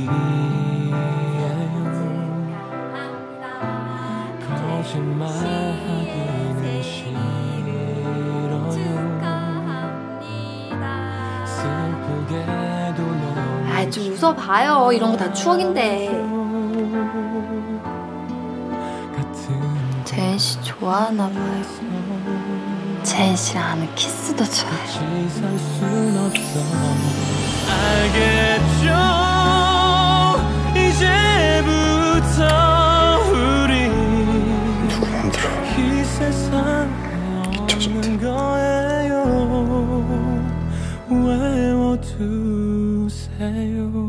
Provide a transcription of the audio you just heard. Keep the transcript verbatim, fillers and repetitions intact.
거짓말하기는 싫어요. 슬프게도 너무 아이 좀 웃어봐요. 이런 거 다 추억인데. 재현 씨 좋아하나 봐요. 재현 씨랑 하는 키스도 좋아요. 알겠죠? 이제부터 우리 누구 맘대로 이 세상에 없는 거예요. 외워두세요.